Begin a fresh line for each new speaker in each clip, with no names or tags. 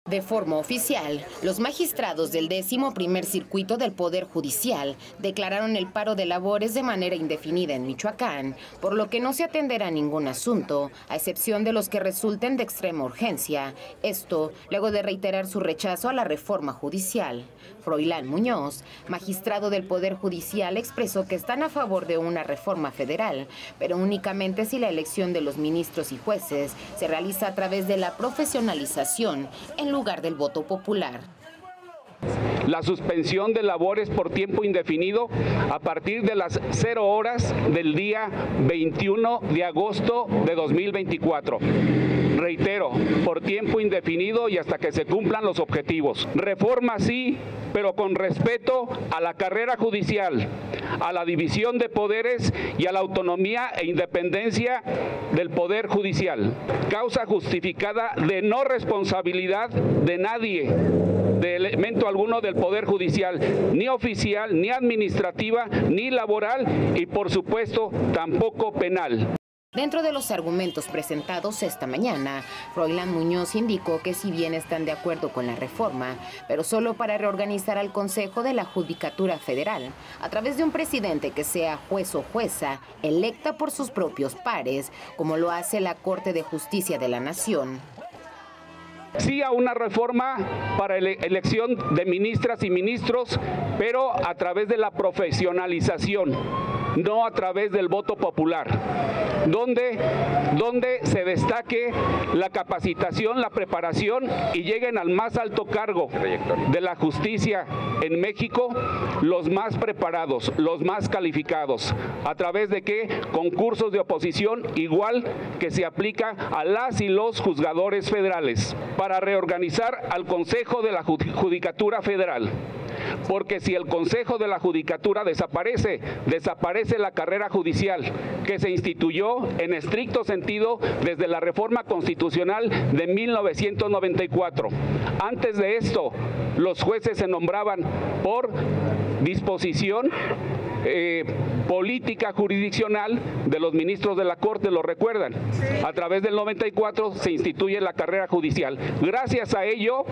De forma oficial, los magistrados del 11º Circuito del Poder Judicial declararon el paro de labores de manera indefinida en Michoacán, por lo que no se atenderá ningún asunto, a excepción de los que resulten de extrema urgencia. Esto luego de reiterar su rechazo a la reforma judicial. Froilán Muñoz, magistrado del Poder Judicial, expresó que están a favor de una reforma federal, pero únicamente si la elección de los ministros y jueces se realiza a través de la profesionalización en lugar del voto popular.
La suspensión de labores por tiempo indefinido a partir de las 0 horas del día 21 de agosto de 2024. Reitero, por tiempo indefinido y hasta que se cumplan los objetivos. Reforma sí, pero con respeto a la carrera judicial, a la división de poderes y a la autonomía e independencia del Poder Judicial. Causa justificada de no responsabilidad de nadie, de elemento alguno del Poder Judicial, ni oficial, ni administrativa, ni laboral y por supuesto tampoco penal.
Dentro de los argumentos presentados esta mañana, Froilán Muñoz indicó que si bien están de acuerdo con la reforma, pero solo para reorganizar al Consejo de la Judicatura Federal, a través de un presidente que sea juez o jueza, electa por sus propios pares, como lo hace la Corte de Justicia de la Nación.
Sí a una reforma para elección de ministras y ministros, pero a través de la profesionalización, no a través del voto popular, donde se destaque la capacitación, la preparación y lleguen al más alto cargo de la justicia en México los más preparados, los más calificados. ¿A través de qué? Concursos de oposición igual que se aplica a las y los juzgadores federales, para reorganizar al Consejo de la Judicatura Federal. Porque si el Consejo de la Judicatura desaparece la carrera judicial que se instituyó en estricto sentido desde la reforma constitucional de 1994. Antes de esto, los jueces se nombraban por disposición política jurisdiccional de los ministros de la Corte, ¿lo recuerdan? A través del 94 se instituye la carrera judicial. Gracias a ello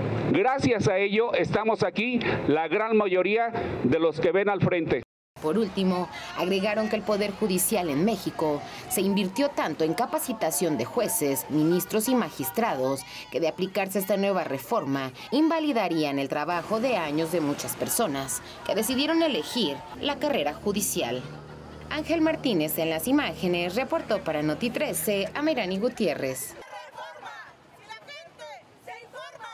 estamos aquí, la gran mayoría de los que ven al frente.
Por último, agregaron que el Poder Judicial en México se invirtió tanto en capacitación de jueces, ministros y magistrados que de aplicarse esta nueva reforma invalidarían el trabajo de años de muchas personas que decidieron elegir la carrera judicial. Ángel Martínez en las imágenes reportó para Noti 13 a Mayrani Gutiérrez.